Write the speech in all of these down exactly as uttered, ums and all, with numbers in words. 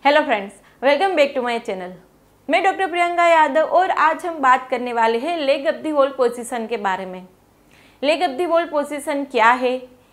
Hello friends, welcome back to my channel. मैं doctor Priyanka Yadav और आज हम बात करने वाले हैं leg up the wall position के बारे में। Leg up the wall position क्या है,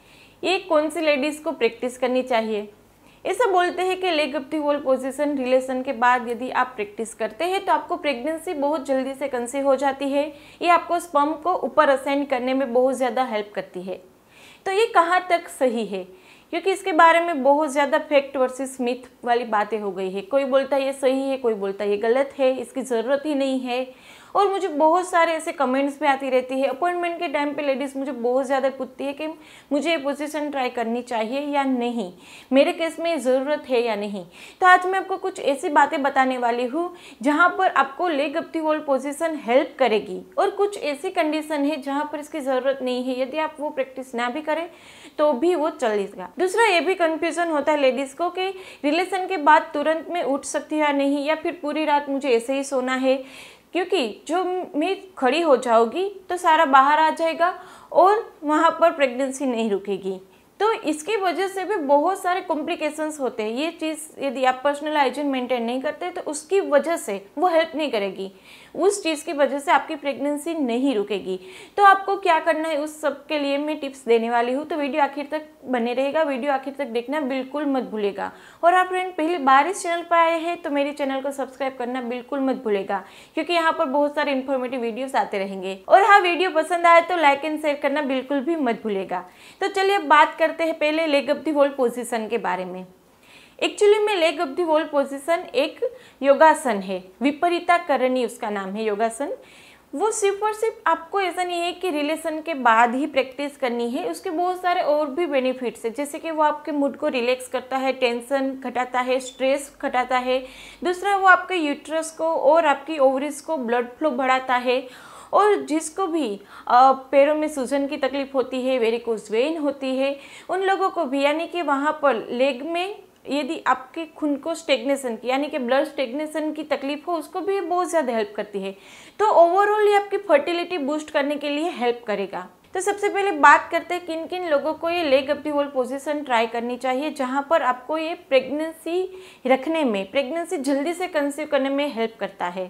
ये कौन सी लेडीज़ को प्रैक्टिस करनी चाहिए। ऐसा बोलते हैं कि leg up the wall position relation के बाद यदि आप प्रैक्टिस करते हैं तो आपको प्रेगनेंसी बहुत जल्दी से कंसीव हो जाती है। ये आपको स्पर्म को ऊपर असेंड करने में बहुत ज़्यादा हेल्प करती है। तो ये कहाँ तक सही है, क्योंकि इसके बारे में बहुत ज़्यादा फैक्ट वर्सेस मिथ वाली बातें हो गई है। कोई बोलता है ये सही है, कोई बोलता है ये गलत है, इसकी ज़रूरत ही नहीं है। और मुझे बहुत सारे ऐसे कमेंट्स भी आती रहती है। अपॉइंटमेंट के टाइम पे लेडीज़ मुझे बहुत ज़्यादा पूछती है कि मुझे ये पोजीशन ट्राई करनी चाहिए या नहीं, मेरे केस में ज़रूरत है या नहीं। तो आज मैं आपको कुछ ऐसी बातें बताने वाली हूँ जहाँ पर आपको leg up the wall position help करेगी, और कुछ ऐसी कंडीशन है जहाँ पर इसकी ज़रूरत नहीं है। यदि आप वो प्रैक्टिस ना भी करें तो भी वो चलेगा। दूसरा ये भी कन्फ्यूज़न होता है लेडीज़ को कि रिलेशन के बाद तुरंत में उठ सकती है या नहीं, या फिर पूरी रात मुझे ऐसे ही सोना है, क्योंकि जो मैं खड़ी हो जाऊंगी तो सारा बाहर आ जाएगा और वहाँ पर प्रेगनेंसी नहीं रुकेगी। तो इसकी वजह से भी बहुत सारे कॉम्प्लिकेशंस होते हैं। ये चीज़ यदि आप पर्सनल हाइजीन मेंटेन नहीं करते तो उसकी वजह से वो हेल्प नहीं करेगी, उस चीज़ की वजह से आपकी प्रेगनेंसी नहीं रुकेगी। तो आपको क्या करना है उस सब के लिए मैं टिप्स देने वाली हूँ, तो वीडियो आखिर तक बने रहेगा। वीडियो आखिर तक देखना बिल्कुल मत भूलेगा। और आप फ्रेंड पहली बार इस चैनल पर आए हैं तो मेरे चैनल को सब्सक्राइब करना बिल्कुल मत भूलेगा, क्योंकि यहाँ पर बहुत सारे इन्फॉर्मेटिव वीडियोस आते रहेंगे। और हाँ, वीडियो पसंद आए तो लाइक एंड शेयर करना बिल्कुल भी मत भूलेगा। तो चलिए अब बात करते हैं पहले leg up the wall position के बारे में। एक्चुअली में leg up the wall position एक योगासन है, विपरीता करणी उसका नाम है योगासन। वो सिर्फ और सिर्फ आपको ऐसा नहीं है कि रिलेशन के बाद ही प्रैक्टिस करनी है, उसके बहुत सारे और भी बेनिफिट्स है। जैसे कि वो आपके मूड को रिलैक्स करता है, टेंशन घटाता है, स्ट्रेस घटाता है। दूसरा, वो आपके यूट्रस को और आपकी ओवरीज को ब्लड फ्लो बढ़ाता है। और जिसको भी पैरों में सूजन की तकलीफ होती है, वेरिकोज वेन होती है, उन लोगों को भी, यानी कि वहाँ पर लेग में यदि आपके खून को स्टेगनेशन की यानी कि ब्लड स्टेगनेशन की तकलीफ हो, उसको भी बहुत ज़्यादा हेल्प करती है। तो ओवरऑल ये आपकी फर्टिलिटी बूस्ट करने के लिए हेल्प करेगा। तो सबसे पहले बात करते हैं किन किन लोगों को ये leg up the wall position try करनी चाहिए, जहाँ पर आपको ये प्रेगनेंसी रखने में, प्रेगनेंसी जल्दी से कंसीव करने में हेल्प करता है।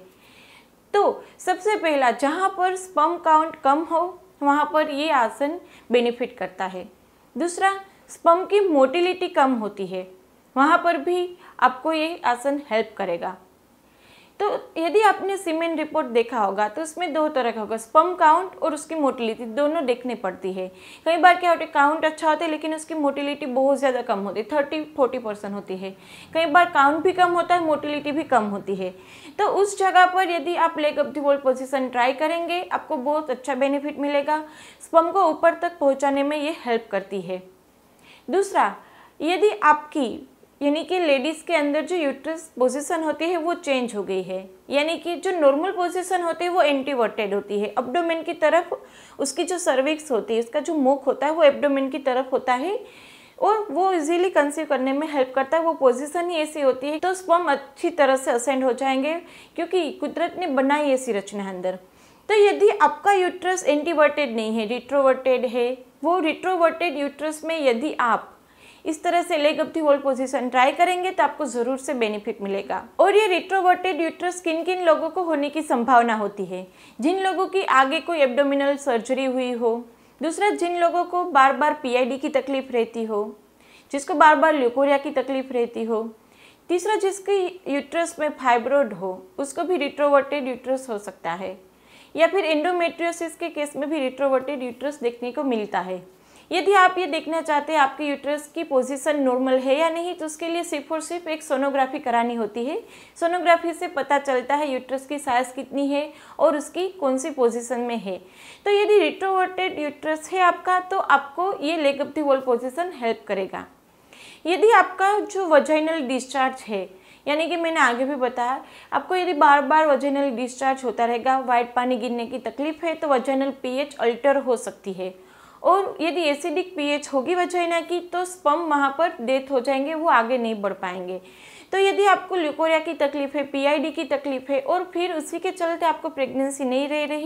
तो सबसे पहला, जहाँ पर स्पर्म काउंट कम हो वहाँ पर ये आसन बेनिफिट करता है। दूसरा, स्पर्म की मोटिलिटी कम होती है, वहाँ पर भी आपको ये आसन हेल्प करेगा। तो यदि आपने सीमेन रिपोर्ट देखा होगा तो उसमें दो तरह का होगा, स्पर्म काउंट और उसकी मोटिलिटी, दोनों देखनी पड़ती है। कई बार क्या होता है, काउंट अच्छा होता है लेकिन उसकी मोटिलिटी बहुत ज़्यादा कम होती है, थर्टी फोर्टी परसेंट होती है। कई बार काउंट भी कम होता है, मोटिलिटी भी कम होती है। तो उस जगह पर यदि आप leg up the wall position try करेंगे, आपको बहुत अच्छा बेनिफिट मिलेगा। स्पर्म को ऊपर तक पहुँचाने में ये हेल्प करती है। दूसरा, यदि आपकी यानी कि लेडीज़ के अंदर जो यूट्रस पोजीशन होती है वो चेंज हो गई है, यानी कि जो नॉर्मल पोजीशन होती है वो एंटीवर्टेड होती है, एब्डोमेन की तरफ उसकी जो सर्विक्स होती है, उसका जो मुख होता है वो एब्डोमेन की तरफ होता है, और वो इजीली कंसीव करने में हेल्प करता है। वो पोजीशन ही ऐसी होती है तो स्पर्म अच्छी तरह से असेंड हो जाएंगे, क्योंकि कुदरत ने बनाई ऐसी रचना अंदर। तो यदि आपका यूट्रस एंटीवर्टेड नहीं है, रिट्रोवर्टेड है, वो रिट्रोवर्टेड यूट्रस में यदि आप इस तरह से leg up the wall position try करेंगे तो आपको ज़रूर से बेनिफिट मिलेगा। और ये रिट्रोवर्टेड यूट्रस किन किन लोगों को होने की संभावना होती है, जिन लोगों की आगे कोई एब्डोमिनल सर्जरी हुई हो। दूसरा, जिन लोगों को बार बार पीआईडी की तकलीफ रहती हो, जिसको बार बार ल्यूकोरिया की तकलीफ रहती हो। तीसरा, जिसकी यूट्रस में फाइब्रोड हो, उसको भी रिट्रोवर्टेड यूट्रस हो सकता है। या फिर एंडोमेट्रियोसिस के केस में भी रिट्रोवर्टेड यूट्रस देखने को मिलता है। यदि आप ये देखना चाहते हैं आपके यूट्रस की पोजीशन नॉर्मल है या नहीं, तो उसके लिए सिर्फ और सिर्फ एक सोनोग्राफी करानी होती है। सोनोग्राफी से पता चलता है यूट्रस की साइज कितनी है और उसकी कौन सी पोजीशन में है। तो यदि रिट्रोवर्टेड यूट्रस है आपका तो आपको ये leg up the wall position help करेगा। यदि आपका जो वजाइनल डिस्चार्ज है, यानी कि मैंने आगे भी बताया, आपको यदि बार बार वजाइनल डिस्चार्ज होता रहेगा, वाइट पानी गिरने की तकलीफ है, तो वजाइनल पीएच अल्टर हो सकती है। और यदि एसिडिक पीएच होगी वजाइना की तो स्पर्म वहाँ पर डेथ हो जाएंगे, वो आगे नहीं बढ़ पाएंगे। तो यदि आपको ल्यूकोरिया की तकलीफ है, पीआईडी की तकलीफ है और फिर उसी के चलते आपको प्रेगनेंसी नहीं रह रही,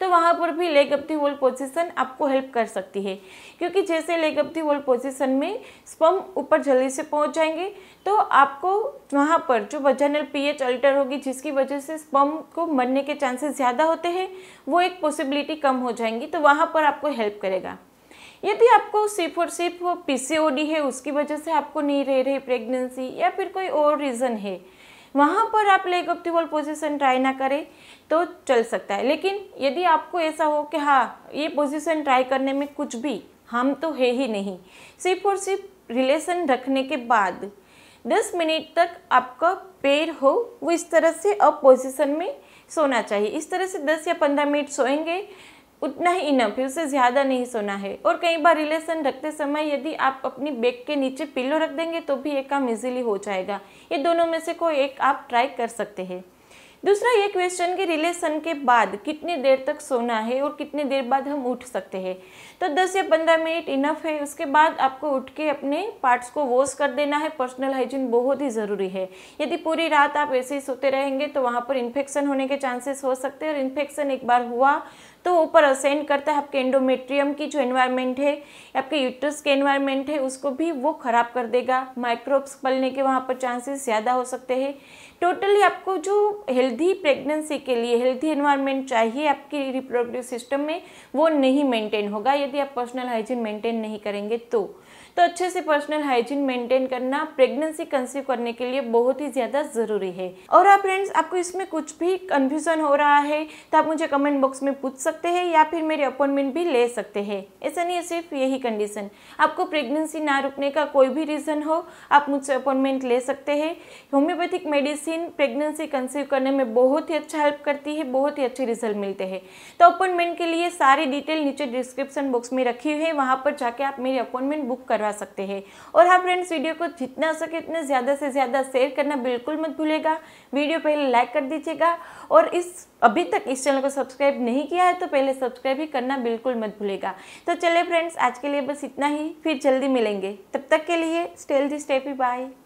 तो वहाँ पर भी leg up the wall position आपको हेल्प कर सकती है, क्योंकि जैसे leg up the wall position में स्पर्म ऊपर जल्दी से पहुँच जाएंगे तो आपको वहाँ पर जो वजाइनल पीएच अल्टर होगी, जिसकी वजह से स्पर्म को मरने के चांसेस ज़्यादा होते हैं, वो एक पॉसिबिलिटी कम हो जाएंगी, तो वहाँ पर आपको हेल्प करेगा। यदि आपको सिर्फ और सिर्फ पीसीओडी है, उसकी वजह से आपको नहीं रह रही प्रेगनेंसी, या फिर कोई और रीज़न है, वहाँ पर आप leg up the wall position try ना करें तो चल सकता है। लेकिन यदि आपको ऐसा हो कि हाँ ये पोजीशन ट्राई करने में कुछ भी हम तो है ही नहीं, सिर्फ और सिर्फ रिलेशन रखने के बाद दस मिनट तक आपका पैर हो वो इस तरह से अप पोजीशन में सोना चाहिए। इस तरह से दस या पंद्रह मिनट सोएंगे, उतना ही इनफ है, उससे ज़्यादा नहीं सोना है। और कई बार रिलेशन रखते समय यदि आप अपनी बैक के नीचे पिलो रख देंगे तो भी ये काम इजीली हो जाएगा। ये दोनों में से कोई एक आप ट्राई कर सकते हैं। दूसरा ये क्वेश्चन कि रिलेशन के बाद कितनी देर तक सोना है और कितनी देर बाद हम उठ सकते हैं, तो दस या पंद्रह मिनट इनफ है। उसके बाद आपको उठ के अपने पार्ट्स को वॉश कर देना है। पर्सनल हाइजीन बहुत ही ज़रूरी है। यदि पूरी रात आप ऐसे ही सोते रहेंगे तो वहाँ पर इन्फेक्शन होने के चांसेस हो सकते हैं, और इन्फेक्शन एक बार हुआ तो ऊपर असेंड करता है आपके एंडोमेट्रियम की जो एनवायरनमेंट है, आपके यूट्रस के एनवायरनमेंट है, उसको भी वो खराब कर देगा। माइक्रोब्स पलने के वहाँ पर चांसेस ज़्यादा हो सकते हैं। टोटली आपको जो हेल्दी प्रेगनेंसी के लिए हेल्दी एनवायरनमेंट चाहिए आपकी रिप्रोडक्टिव सिस्टम में, वो नहीं मेंटेन होगा यदि आप पर्सनल हाइजीन मेंटेन नहीं करेंगे तो तो अच्छे से पर्सनल हाइजीन मेंटेन करना प्रेगनेंसी कंसीव करने के लिए बहुत ही ज़्यादा ज़रूरी है। और आप फ्रेंड्स, आपको इसमें कुछ भी कन्फ्यूज़न हो रहा है तो आप मुझे कमेंट बॉक्स में पूछ सकते हैं, या फिर मेरी अपॉइंटमेंट भी ले सकते हैं। ऐसा नहीं है सिर्फ यही कंडीशन, आपको प्रेगनेंसी ना रुकने का कोई भी रीज़न हो, आप मुझसे अपॉइंटमेंट ले सकते हैं। होम्योपैथिक मेडिसिन प्रेगनेंसी कंसीव करने में बहुत ही अच्छा हेल्प करती है, बहुत ही अच्छे रिजल्ट मिलते हैं। तो अपॉइंटमेंट के लिए सारी डिटेल नीचे डिस्क्रिप्शन बॉक्स में रखी हुई है, वहाँ पर जाके आप मेरी अपॉइंटमेंट बुक करवा सकते हैं। और हाँ फ्रेंड्स, वीडियो को जितना सके इतना ज़्यादा से ज़्यादा शेयर करना बिल्कुल मत भूलेगा। वीडियो पहले लाइक कर दीजिएगा, और इस अभी तक इस चैनल को सब्सक्राइब नहीं किया है तो पहले सब्सक्राइब ही करना बिल्कुल मत भूलेगा। तो चलिए फ्रेंड्स, आज के लिए बस इतना ही, फिर जल्दी मिलेंगे। तब तक के लिए stay healthy, stay happy, bye.